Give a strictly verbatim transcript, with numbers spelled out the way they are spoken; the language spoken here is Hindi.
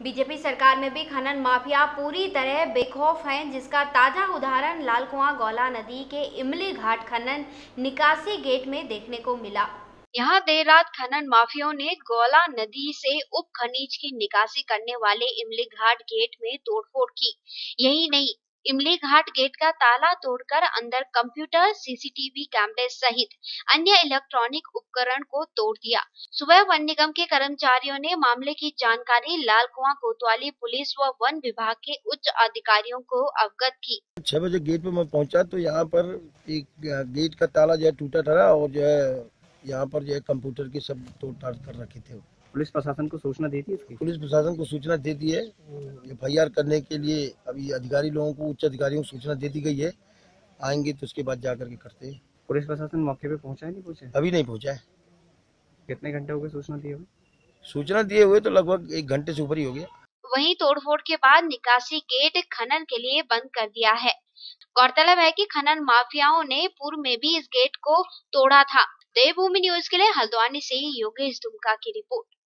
बीजेपी सरकार में भी खनन माफिया पूरी तरह बेखौफ हैं, जिसका ताजा उदाहरण लालकुआं गौला नदी के इमली घाट खनन निकासी गेट में देखने को मिला। यहाँ देर रात खनन माफियाओं ने गौला नदी से उप खनिज की निकासी करने वाले इमली घाट गेट में तोड़फोड़ की। यही नहीं, इमली घाट गेट का ताला तोड़कर अंदर कंप्यूटर, सीसीटीवी कैमरे सहित अन्य इलेक्ट्रॉनिक उपकरण को तोड़ दिया। सुबह वन निगम के कर्मचारियों ने मामले की जानकारी लालकुआं कोतवाली पुलिस व वन विभाग के उच्च अधिकारियों को अवगत की। छह बजे गेट पे मैं पहुंचा तो यहाँ पर एक गेट का ताला जो है टूटा था और जो है यहाँ पर जो है कंप्यूटर की सब तोड़ ताड़ कर रखे थे। पुलिस प्रशासन को सूचना दी थी इसकी? पुलिस प्रशासन को सूचना दे दी है। एफ आई आर करने के लिए अभी अधिकारी लोगों को, उच्च अधिकारियों को सूचना दे दी गई है। आएंगे तो उसके बाद जा करके करते हैं। पुलिस प्रशासन मौके पे पहुंचा है नहीं पहुंचा? अभी नहीं पहुंचा है। कितने घंटे हो गए सूचना दिए हुए? सूचना दिए हुए तो लगभग एक घंटे से ऊपर ही हो गया। वहीं तोड़फोड़ के बाद निकासी गेट खनन के लिए बंद कर दिया है। गौरतलब है कि खनन माफियाओं ने पूर्व में भी इस गेट को तोड़ा था। देवभूमि न्यूज के लिए हल्द्वानी से योगेश दुमका की रिपोर्ट।